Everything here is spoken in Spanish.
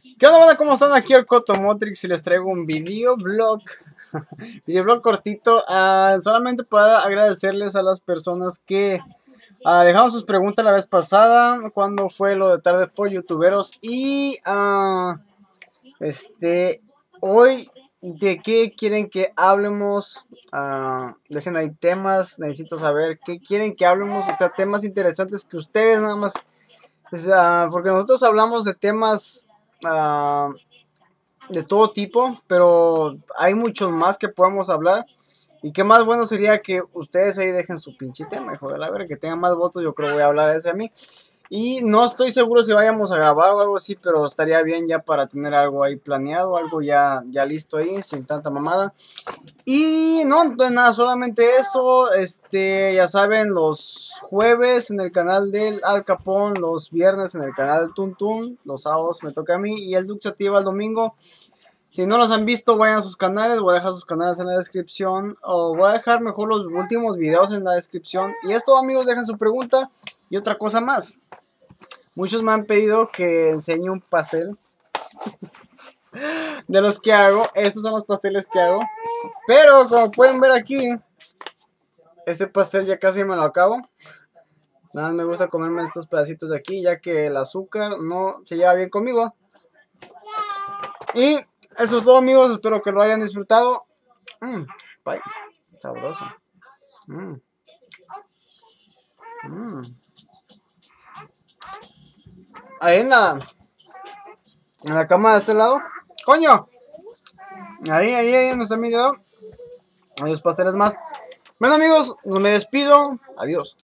¿Qué onda, banda? ¿Cómo están? Aquí el Cotomotrix y les traigo un videoblog. Videoblog cortito. Solamente para agradecerles a las personas que dejaron sus preguntas la vez pasada. Cuando fue lo de tarde por youtuberos. Y hoy, ¿de qué quieren que hablemos? Dejen ahí temas. Necesito saber qué quieren que hablemos. O sea, temas interesantes que ustedes nada más. Porque nosotros hablamos de temas de todo tipo, pero hay muchos más que podemos hablar. Y qué más bueno sería que ustedes ahí dejen su pinche tema, hijo de la verga, que tengan más votos. Yo creo que voy a hablar de ese a mí. Y no estoy seguro si vayamos a grabar o algo así, pero estaría bien ya para tener algo ahí planeado, algo ya listo ahí, sin tanta mamada. Y no, entonces nada, solamente eso. Ya saben, los jueves en el canal del Al Capón, los viernes en el canal del Tuntun, los sábados me toca a mí y el Duxativa el domingo. Si no los han visto, vayan a sus canales, voy a dejar sus canales en la descripción, o voy a dejar mejor los últimos videos en la descripción. Y esto, amigos, dejen su pregunta. Y otra cosa más, muchos me han pedido que enseñe un pastel de los que hago. Estos son los pasteles que hago. Pero como pueden ver aquí, este pastel ya casi me lo acabo. Nada más me gusta comerme estos pedacitos de aquí, ya que el azúcar no se lleva bien conmigo. Y eso es todo, amigos, espero que lo hayan disfrutado. Pay, sabroso. Ahí en la cama de este lado. ¡Coño! Ahí donde está mi dedo. Hay dos pasteles más. Bueno, amigos, me despido. Adiós.